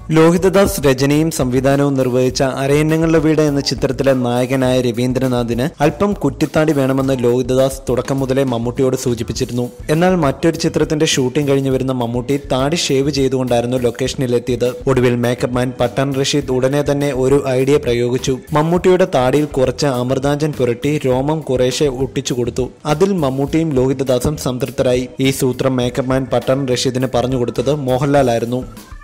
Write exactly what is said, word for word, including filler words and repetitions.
ലോഹിതദാസ് രചനയും സംവിധാനവും നിർവഹിച്ച അരയന്നങ്ങളുടെ വീട് എന്ന ചിത്രത്തിലെ നായകനായ രവീന്ദ്രനാഥിന് അല്പം കുറ്റിത്താടി വേണമെന്ന് ലോഹിതദാസ് തുടക്കം മുതലേ മമ്മൂട്ടിയോട് സൂചിപ്പിച്ചിരുന്നു. എന്നാൽ മറ്റൊരു ചിത്രത്തിന്റെ ഷൂട്ടിംഗ് കഴിഞ്ഞു വരുന്ന മമ്മൂട്ടി താടി ഷേവ് ചെയ്തുകൊണ്ടായിരുന്നു ലൊക്കേഷനിലെത്തിയത്. ഒടുവിൽ മേക്കപ്പ് മാൻ പട്ടാൻ റഷീദ് ഉടനെ തന്നെ ഒരു ഐഡിയ പ്രയോഗിച്ചു. മമ്മൂട്ടിയുടെ താടിയിൽ കുറച്ച് അമൃതാഞ്ജൻ പുരട്ടി രോമം കുറേശ്ശെ ഒട്ടിച്ചു കൊടുത്തു. അതിൽ മമ്മൂട്ടിയും ലോഹിതദാസും സംതൃപ്തരായി. ഈ സൂത്രം മേക്കപ്പ് മാൻ പട്ടാൻ റഷീദിന് പറഞ്ഞുകൊടുത്തത് മോഹൻലാൽ ആയിരുന്നു.